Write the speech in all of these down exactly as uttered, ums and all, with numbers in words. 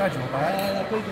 ra giocare, poi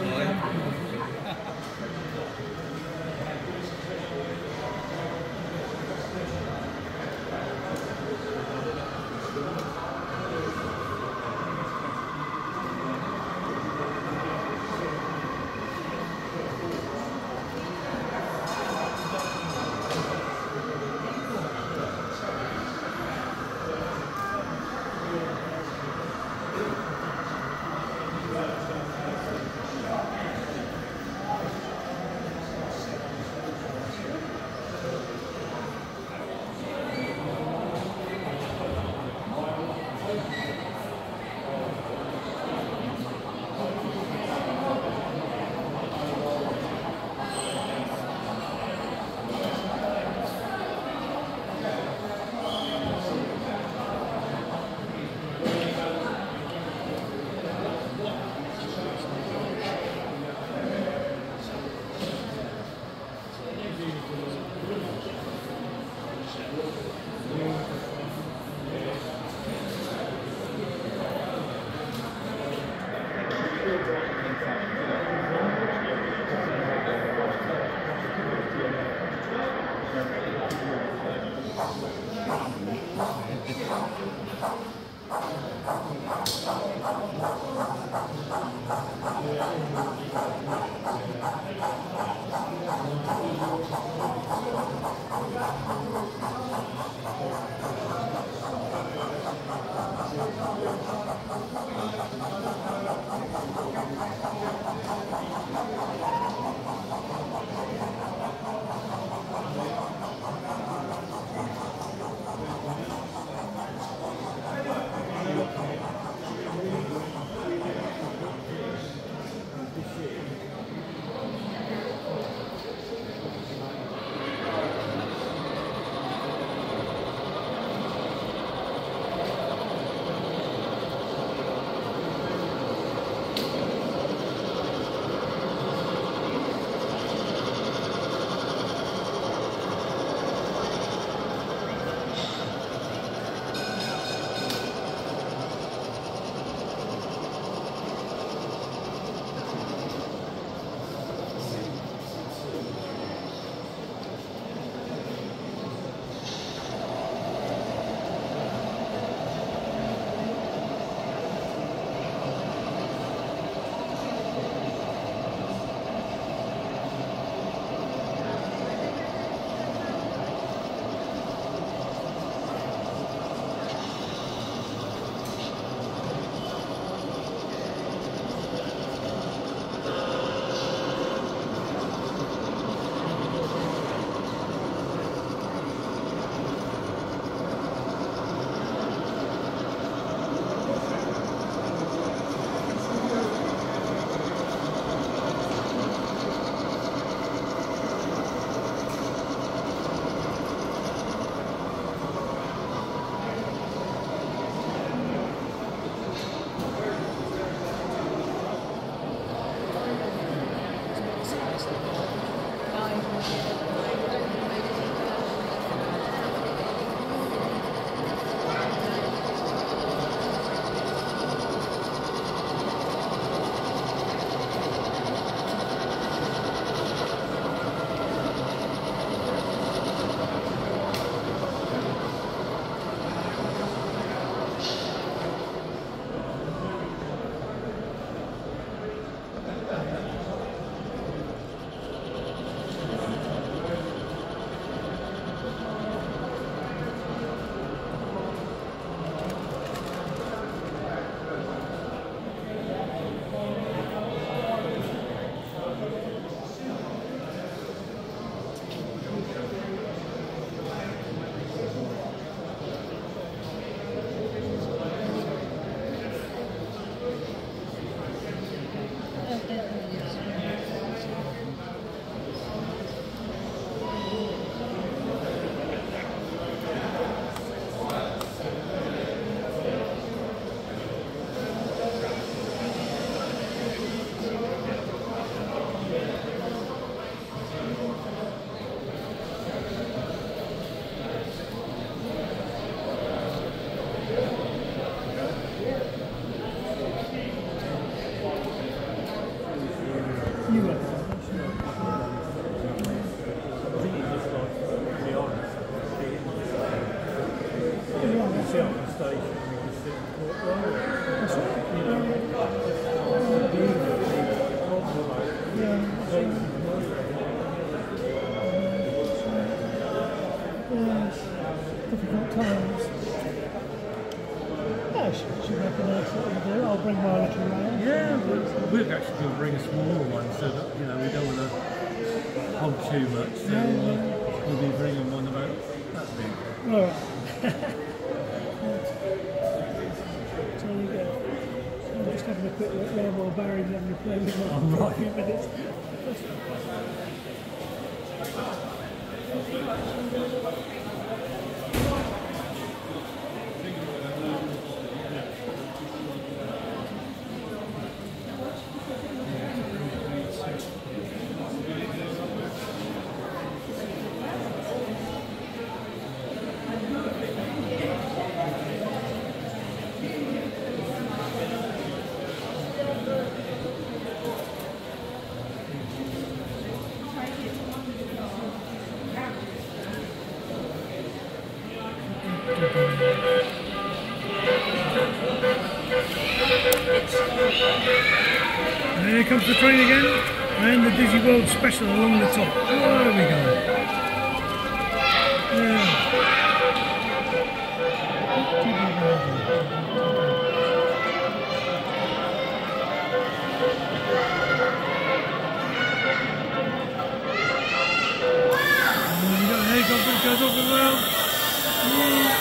difficult times. Yeah, she, she recognise what we do. I'll bring my little round. Yeah, we're, we're actually going to bring a smaller one so that, you know, we don't want to hog too much. So Yeah, uh, yeah. we'll be bringing one about that big. All right. So you go. I'm just having a quick look there while Barry's having a play with my Oh, right. a few minutes. And here comes the train again, and the Dizzy World Special along the top. Oh, there we go. Yeah. And you got the helicopter that goes up as well. Yeah.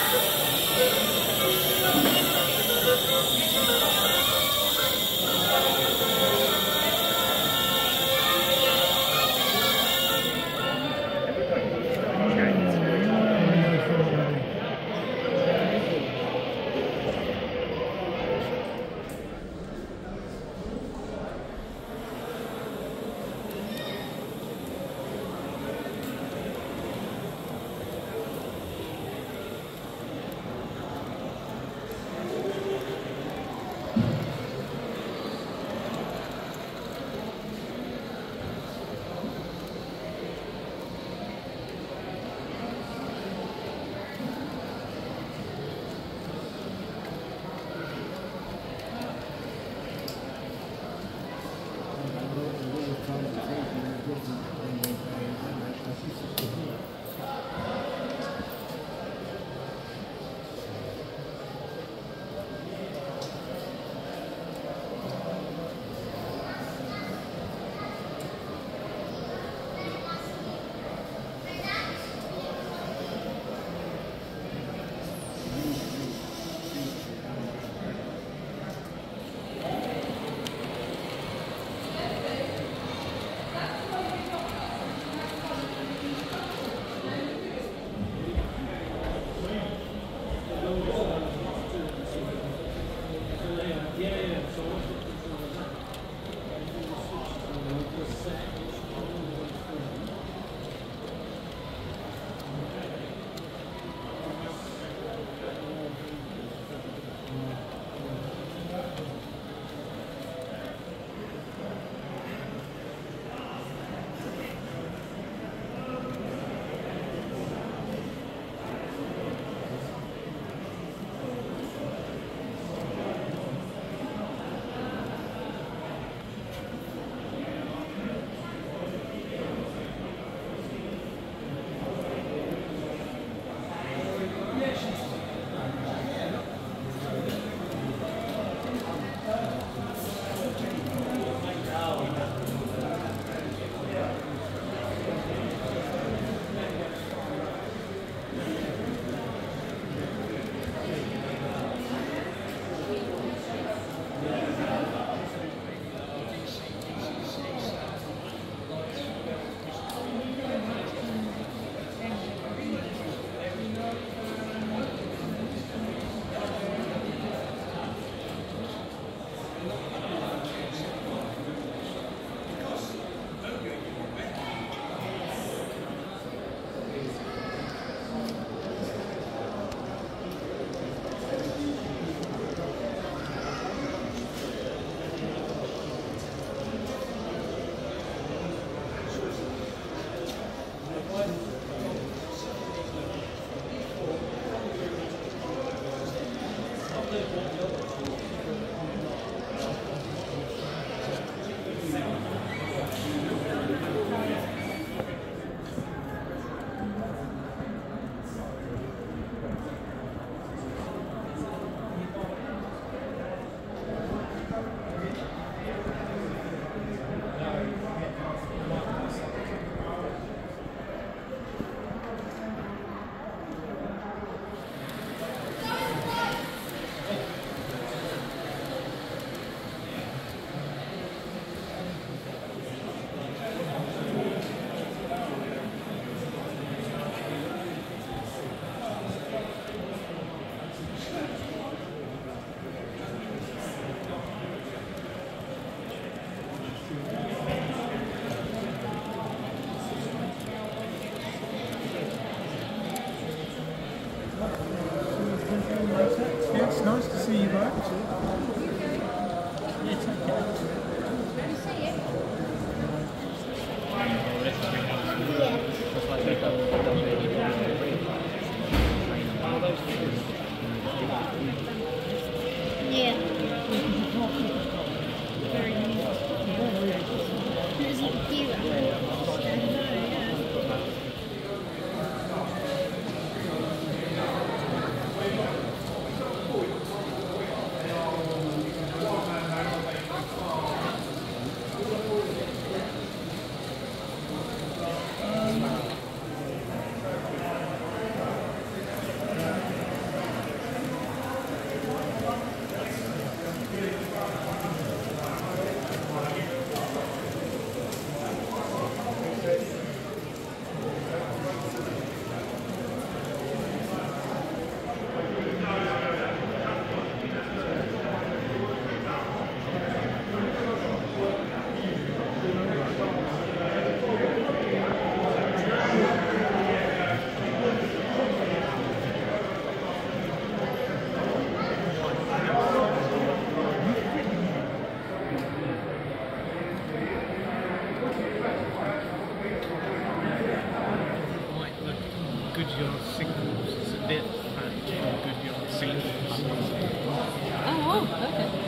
Goodyard singles. It's a bit fat from Goodyard singles. Oh, wow, okay.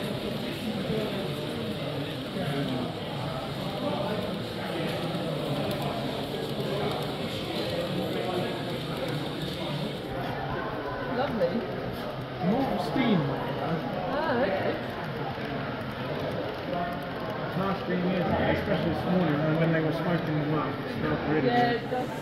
Lovely. More steam. Oh, okay. Last three years, especially this morning when they were smoking the work, it smelled really Yeah, good. it does.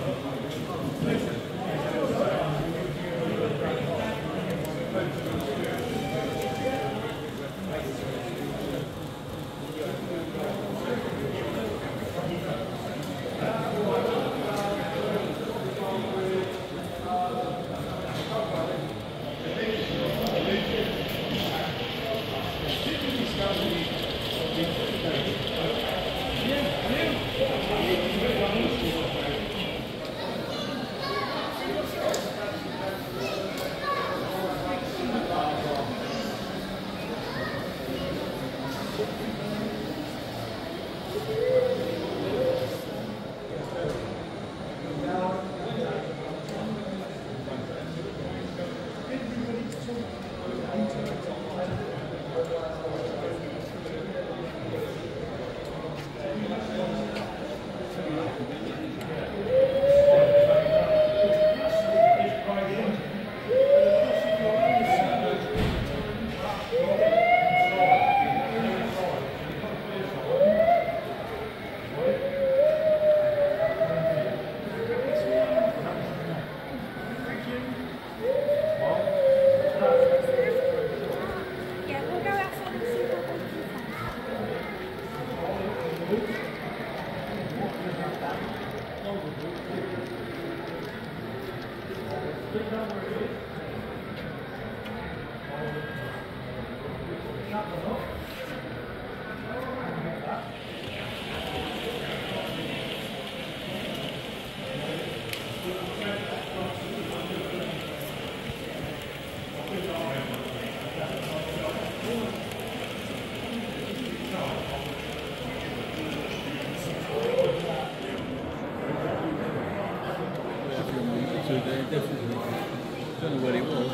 So they definitely don't know what it was.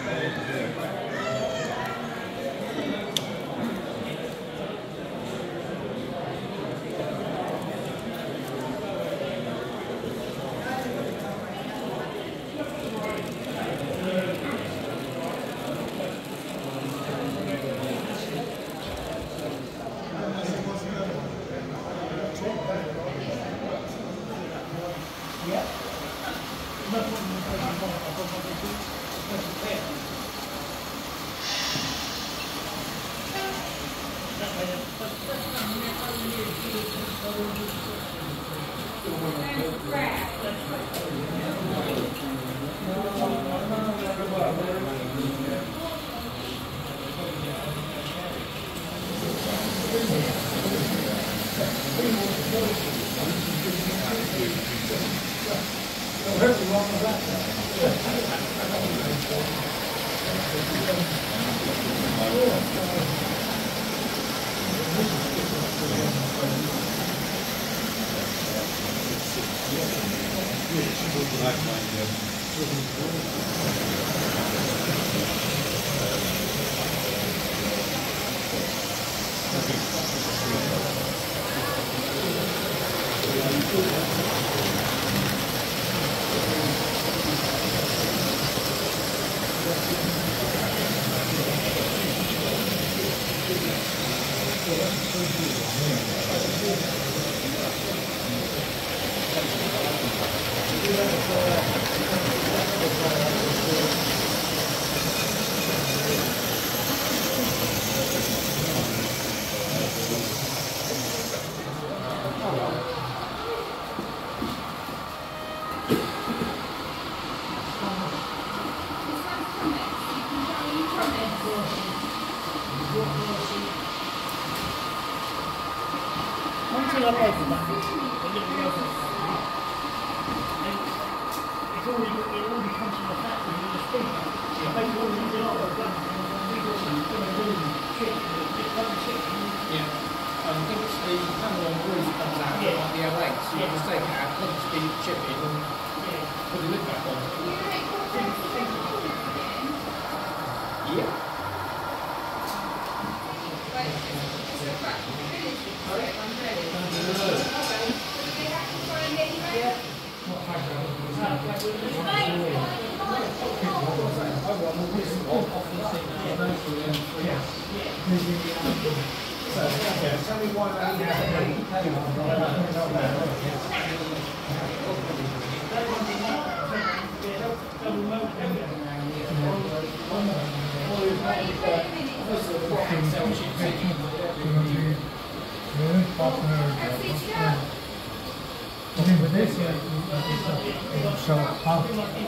Until I open that, the little rubber, it's already, it already comes from the factory with the spring. If they already did it up, we got some chips, double chips. Yeah. Um, once the panel on the roof comes out, Yeah. like the L eight, so you Yeah. just take it out, once the chip in, and Yeah. Put the lid back on. Yeah. Tell me why they With this, so how?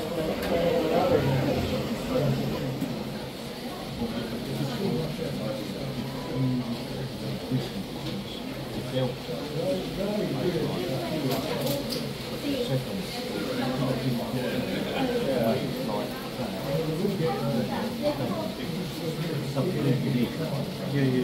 Yeah, yeah.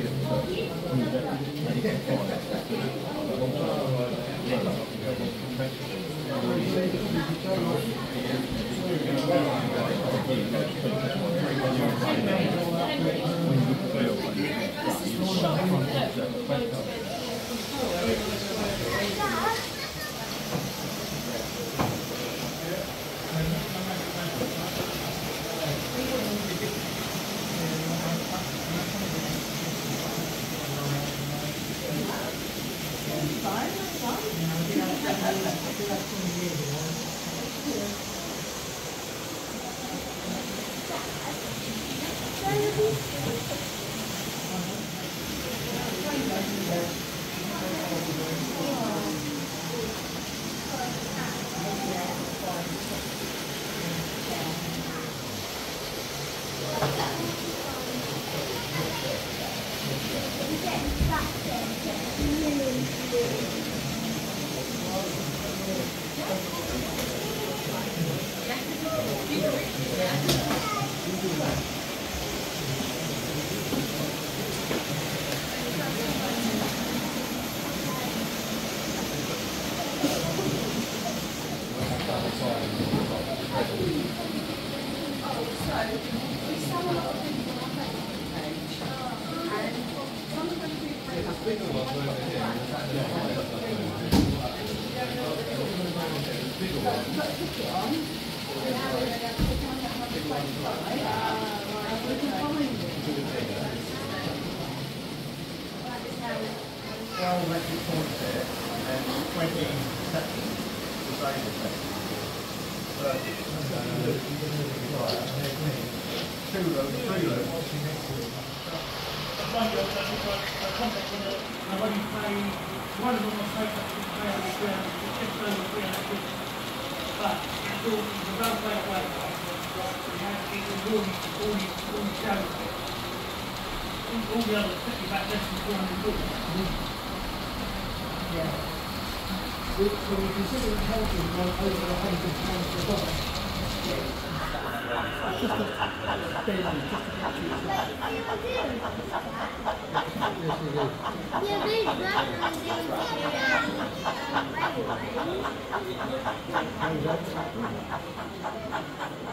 twelve electric points there and twenty seconds disabled seconds. Two loads, three loads. One of them was supposed to be three hundred grand, just over three hundred quid. But it's all the road way away. We had it was already, already, already shown. All the others took you back less than four hundred quid. Yeah. So we consider it healthy to go over a hundred pounds per box. It's just a daily, just a catch yourself. Yeah, they run and they